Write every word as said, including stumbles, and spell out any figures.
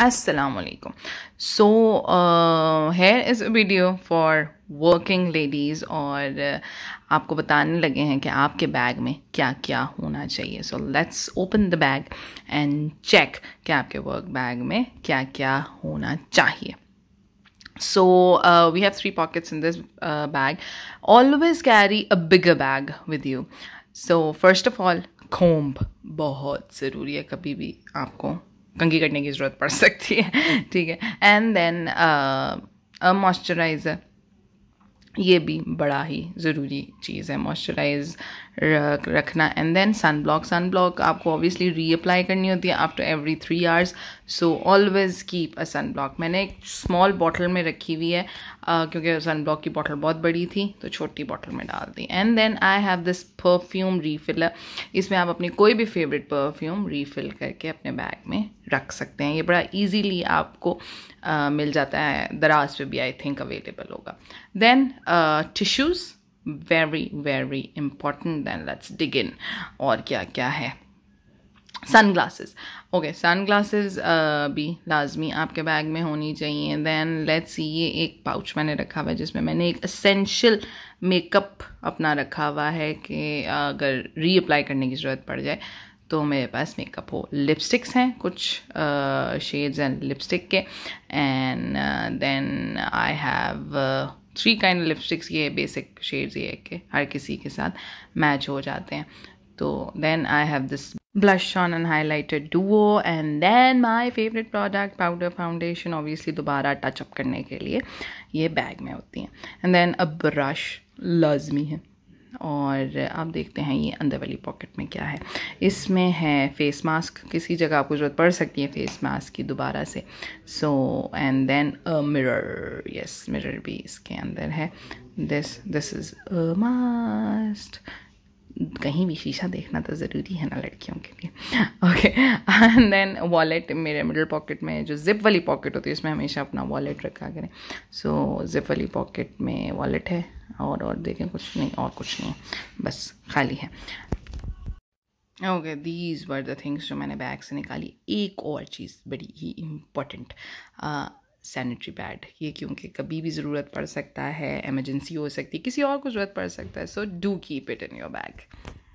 Assalamu alaikum. So uh, here is a video for working ladies और uh, आपको बताने लगे हैं कि आपके बैग में क्या क्या होना चाहिए. So let's open the bag and check कि आपके work bag में क्या क्या होना चाहिए. So uh, we have three pockets in this uh, bag. Always carry a bigger bag with you. So first of all, comb बहुत ज़रूरी है, कभी भी आपको कंघी करने की ज़रूरत पड़ सकती है, ठीक है. एंड देन अ मॉइस्चराइज़र, ये भी बड़ा ही ज़रूरी चीज़ है, मॉइस्चराइज रख रखना. And then sun block sun block आपको ऑब्वियसली रीअप्लाई करनी होती है after every three hours. So always keep a sun block. मैंने एक स्मॉल बॉटल में रखी हुई है uh, क्योंकि सन ब्लॉक की बॉटल बहुत बड़ी थी तो छोटी बॉटल में डाल दी. And then I have this perfume refiller. इसमें आप अपनी कोई भी फेवरेट परफ्यूम रीफिल करके अपने बैग में रख सकते हैं. ये बड़ा ईजीली आपको uh, मिल जाता है, दराज पे भी आई थिंक अवेलेबल होगा. Then tissues, very very important. Then let's dig in. और क्या क्या है, sun glasses. Okay, sun glasses भी लाजमी आपके बैग में होनी चाहिए. देन लेट्स सी, ये एक पाउच मैंने रखा हुआ है जिसमें मैंने एक एसेंशियल मेकअप अपना रखा हुआ है कि अगर रीअप्लाई करने की ज़रूरत पड़ जाए तो मेरे पास मेकअप हो. लिपस्टिक्स हैं, कुछ शेड्स हैं लिपस्टिक के. And then I have three kind lipsticks. ये बेसिक शेड्स ये के हर किसी के साथ मैच हो जाते हैं. तो then I have this blush on and highlighter duo. And then my favorite product, powder foundation, obviously दोबारा टच अप करने के लिए ये बैग में होती हैं. एंड देन अ ब्रश लाजमी है. और आप देखते हैं ये अंदर वाली पॉकेट में क्या है. इसमें है फेस मास्क, किसी जगह आपको ज़रूरत पड़ सकती है फेस मास्क की दोबारा से. So and then a mirror. Yes, mirror भी इसके अंदर है. This this is a must. कहीं भी शीशा देखना तो ज़रूरी है ना लड़कियों के लिए. ओके. And then wallet. मेरे मिडल पॉकेट में जो जिप वाली पॉकेट होती है उसमें हमेशा अपना वॉलेट रखा करें. सो जिप वाली पॉकेट में वॉलेट है और और देखें कुछ नहीं, और कुछ नहीं, बस खाली है. Okay, these were the things जो मैंने बैग से निकाली. एक और चीज़ बड़ी ही इम्पोर्टेंट, सैनिटरी पैड. ये क्योंकि कभी भी ज़रूरत पड़ सकता है, एमरजेंसी हो सकती है, किसी और को ज़रूरत पड़ सकता है. So do keep it in your bag.